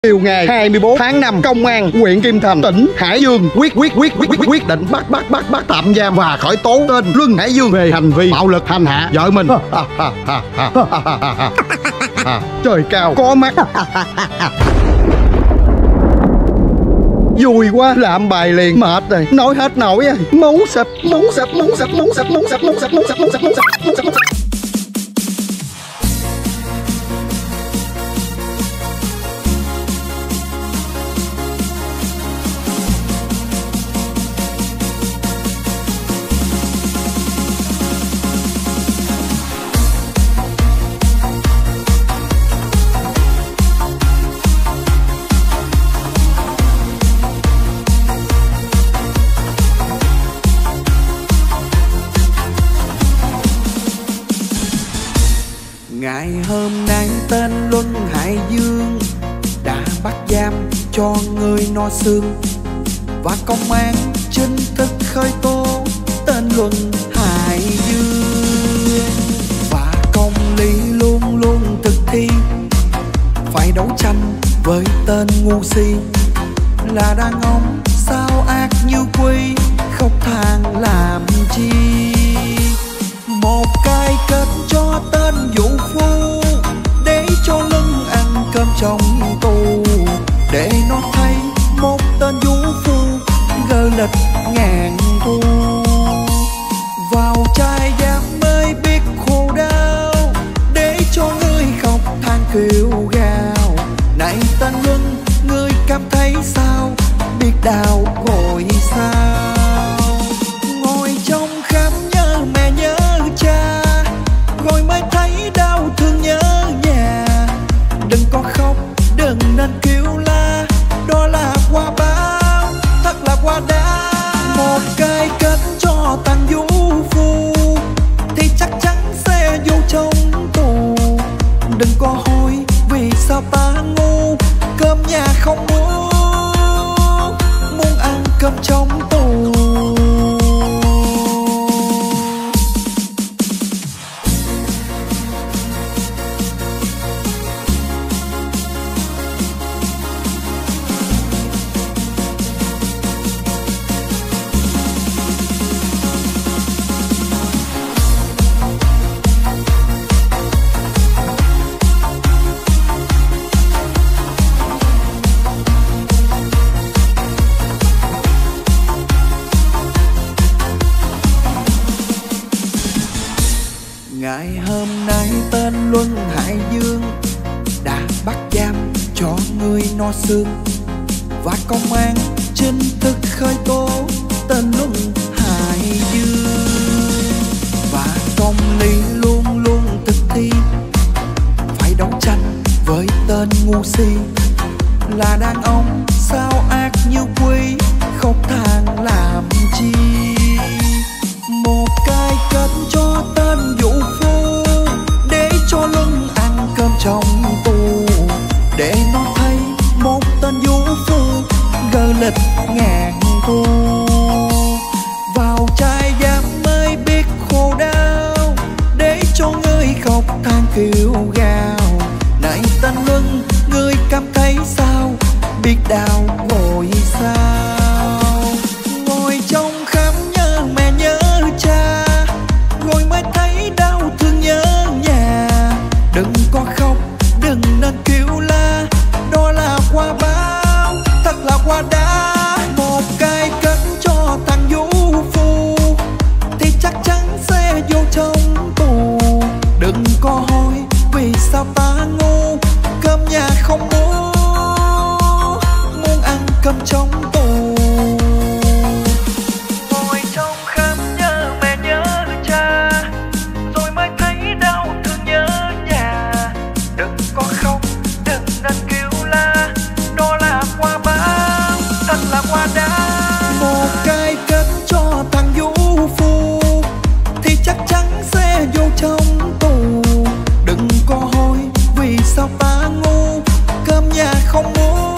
Chiều ngày 24 tháng 5, công an huyện Kim Thành, tỉnh Hải Dương quyết định bắt tạm giam và khởi tố tên Luân Hải Dương về hành vi bạo lực hành hạ vợ mình. Trời cao có mắt. Vui quá, làm bài liền, mệt rồi, nói hết nổi rồi. Máu sạch. Ngày hôm nay tên Luân Hải Dương đã bắt giam cho người no xương, và công an chính thức khởi tố tên Luân Hải Dương. Và công lý luôn luôn thực thi, phải đấu tranh với tên ngu si, là đàn ông sao ác như quỷ, khóc than làm chi. Một cái kết cho tên vũ phu, để cho lưng ăn cơm trong tù, để nó thấy một tên vũ phu gơ lịch ngàn thu. Vào trai giam mới biết khổ đau, để cho người khóc than kêu gào. Này tên Luân, ngươi cảm thấy sao, biết đau rồi sao? Ngồi trong khám nhớ mẹ nhớ cha, rồi mới thấy đau thương nhớ nhà. Đừng có khóc, đừng nên kêu la, đó là quả báo, thật là quả đá. Một cái kết cho thằng vũ phu, thì chắc chắn sẽ vô trong tù. Đừng có hỏi vì sao ta ngu, cơm nhà không muốn ăn cơm trong tù. Ngày hôm nay tên Luân Hải Dương đã bắt giam cho người no xương, và công an chính thức khởi tố tên Luân Hải Dương. Và công lý luôn luôn thực thi, phải đấu tranh với tên ngu si, là đàn ông sao ác như quỷ, khóc than làm chi. Một cái kết cho tên vũ phu, để cho lưng ăn cơm trong tù, để nó thấy một tên vũ phu gơ lịch ngàn thu. Vào trai giam mới biết khổ đau, để cho người khóc than kêu gào. Này tên Luân, ngươi cảm thấy sao, biết đau rồi sao? Ngồi trong khám nhớ mẹ nhớ cha, rồi mới thấy đau thương nhớ nhà. Đừng có khóc, đừng nên kêu la, đó là quả báo, thật là quả đá. Một cái kết cho thằng vũ phu, thì chắc chắn sẽ vô trong tù. Đừng có hỏi vì sao ta ngu, cơm nhà không muốn ăn cơm trong tù. Ngồi trong khám nhớ mẹ nhớ cha, rồi mới thấy đau thương nhớ nhà. Đừng có khóc, đừng nên kêu la, đó là quả báo, thật là quả đá. Một cái kết cho thằng vũ phu, thì chắc chắn sẽ vô trong tù. Đừng có hỏi vì sao ta ngu, cơm nhà không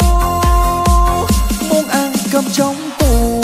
muốn ăn cơm trong tù.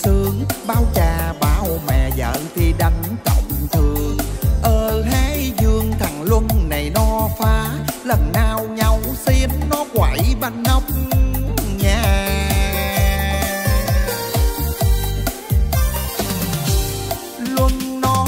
sướng, bao cha bao mẹ vợ thì đánh trọng thương. Hải Dương thằng Luân này nó phá, lần nào nhau xin nó quậy banh nóc nhà. Luân nó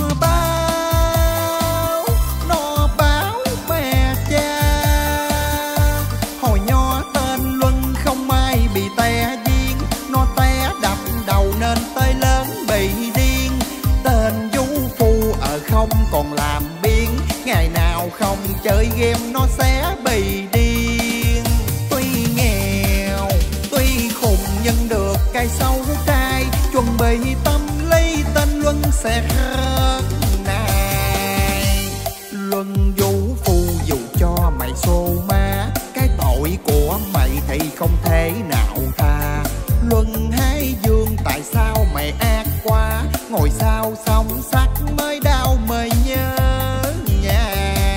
báo mẹ cha, hồi nhỏ tên Luân không ai bị té giếng, nó té đập đầu nên tới lớn bị điên. Tên vũ phu ở không còn làm biếng, ngày nào không chơi game nó sẽ bị điên. Tuy nghèo tuy khùng nhưng được cái xấu trai, chuẩn bị tâm lý tên Luân sẽ rớt này. Luân vũ phu dù cho mày xô má, cái tội của mày thì không thể nào tha. Luân Hải Dương tại sao mày ác quá, ngồi sau song sắt mới đau mới nhớ nhà.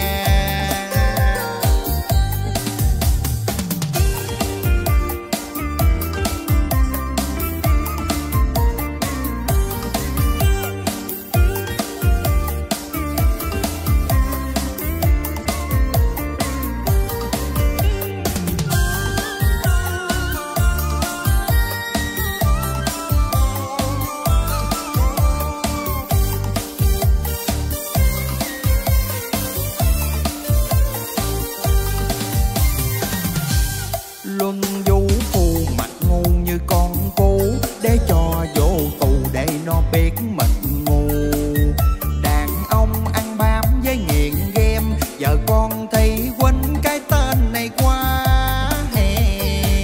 Luân vũ phu mặt ngu như con cú, để cho vô tù để nó biết mình ngu. Đàn ông ăn bám với nghiện game, vợ con thì quên cái tên này quá hèn.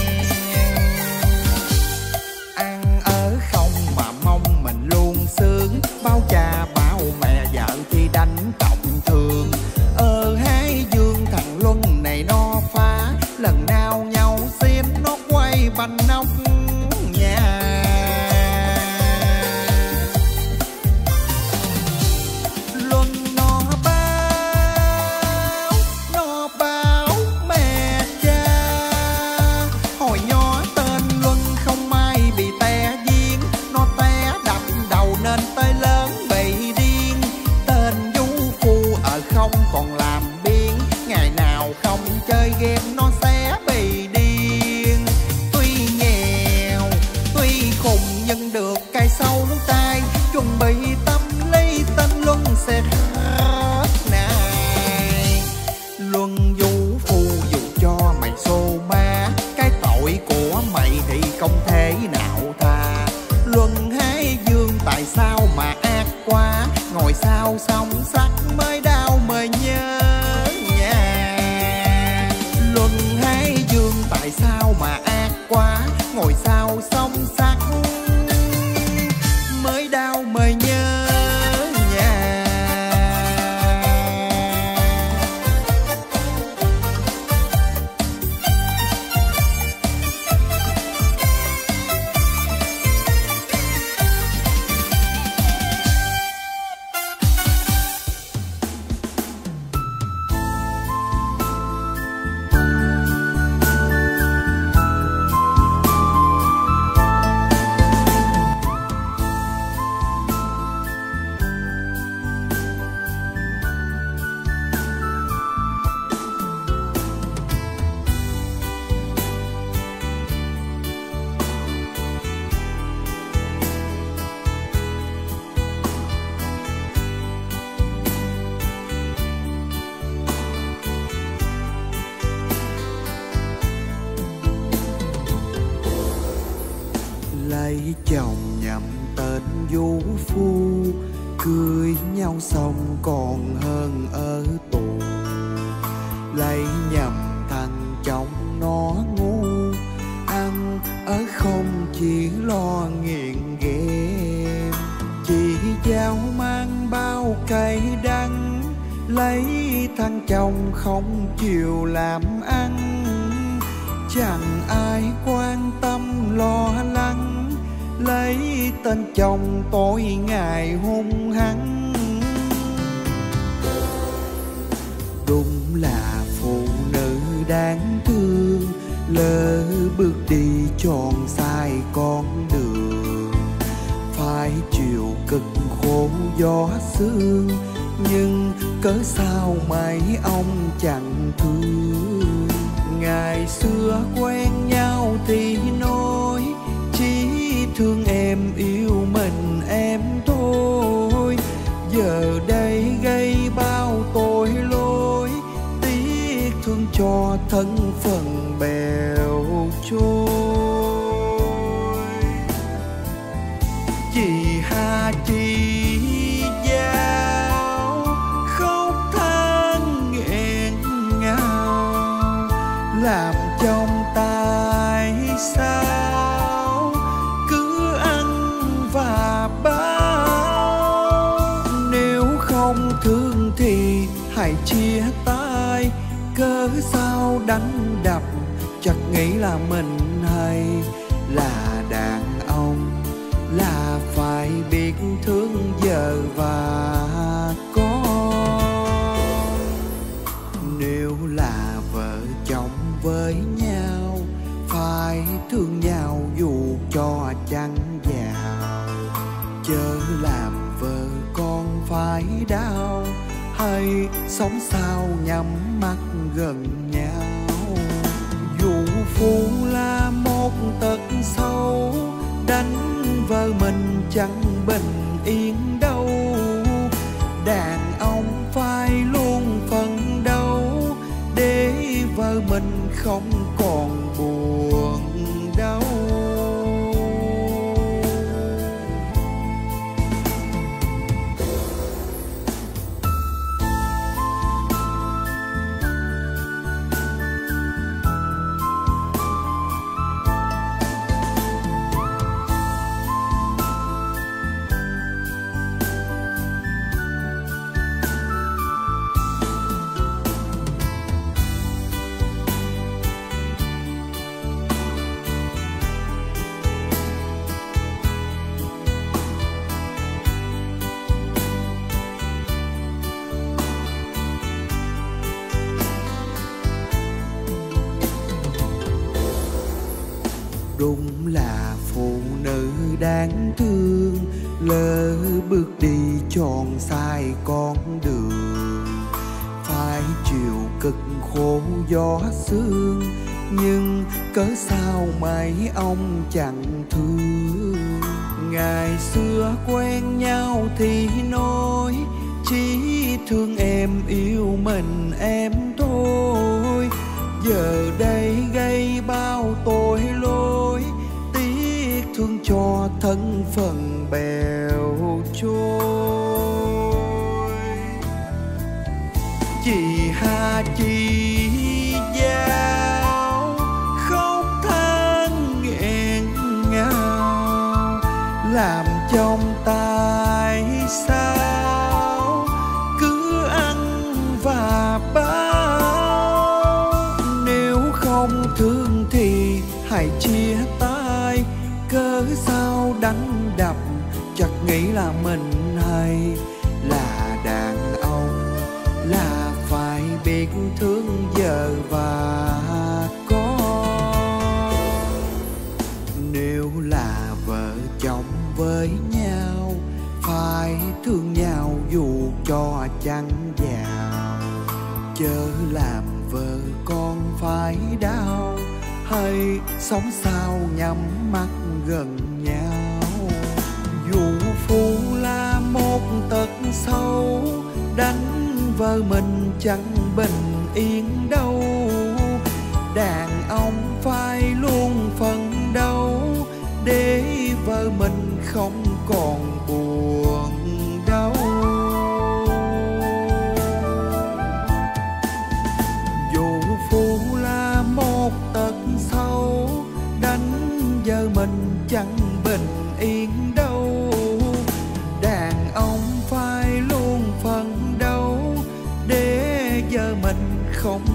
Ăn ở không mà mong mình luôn sướng, bao cha bao mẹ vợ thì đánh trọng thương. Hải Dương thằng Luân này nó phá, lần nào nhau xin nó quay banh nóc nhà. Luân nó báo mẹ cha, hồi nhỏ tên Luân không ai bị té giếng, nó té đập đầu nên tới lớn bị điên. Tên vũ phu ở không còn làm biếng, ngày nào không chơi game nó sẽ bị điên. Tuy nghèo tuy khùng nhưng được cái xấu trai, chuẩn bị tâm lý tên Luân sẽ rớt này. Luân vũ phu dù cho mày xô má, cái tội của mày thì không thể nào tha. Luân Hải Dương tại sao mà ác quá, ngồi sau song sắt mới đau mới nhớ nhà. Luân Hải Dương tại sao mà ác quá, ngồi sau song sắt mới đau mới nhớ nhà. Lấy chồng nhầm tên vũ phu, cưới nhau xong còn hơn ở tù. Lấy nhầm thằng chồng nó ngu, ăn ở không chỉ lo nghiện game. Chị giao mang bao cay đắng, lấy thằng chồng không chịu làm ăn. Chẳng ai quan tâm lo lắng, lấy tên chồng tối ngày hung hăng. Đúng là phụ nữ đáng thương, lỡ bước đi tròn sai con đường. chịu cực khổ gió sương, nhưng cớ sao mấy ông chẳng thương. Ngày xưa quen nhau thì nói chỉ thương em yêu mình em thôi. Giờ đây gây bao tội lỗi, tiếc thương cho thân phận bèo trôi. Chị Hà chị giao khóc than nghẹn ngào, làm trong tay sao cứ ăn và báo. Nếu không thương thì hãy chia tay, cớ sao đánh đập chắc nghĩ là mình hay là đàn ông, là phải biết thương vợ và con. Nếu là vợ chồng với nhau phải thương nhau dù cho chẳng giàu, chớ làm vợ con phải đau, hay sống sao nhắm mắt gần nhau. Dù phụ là một tật xấu, đánh vợ mình chẳng bình yên đâu. Đàn ông phải luôn phấn đấu để vợ mình không còn buồn đau. Đúng là phụ nữ đáng thương, lỡ bước đi chọn sai con đường. Phải chịu cực khổ gió sương, nhưng cớ sao mấy ông chẳng thương. Ngày xưa quen nhau thì nói chỉ thương em yêu mình em thôi. Giờ đây gây bao tội lỗi, tiếc thương cho thân phận bèo trôi. Chị Hà chị giao khóc than nghẹn ngào, làm trong tay sao cứ ăn và báo. Nếu không thương thì hãy chia tay, cớ sao đánh đập chắc nghĩ là mình hay là đàn ông, là phải biết thương vợ và con. Nếu là vợ chồng với nhau phải thương nhau dù cho chẳng giàu, chớ làm vợ con phải đau, hay sống sao nhắm mắt gần nhau. Dù phụ là một tật xấu, đánh vợ mình chẳng bình yên đâu. Đàn ông phải luôn phấn đấu để vợ mình không còn buồn đau. Dù phụ là một tật xấu, đánh vợ mình chẳng bình yên đâu. Đàn ông phải luôn phấn đấu để vợ mình không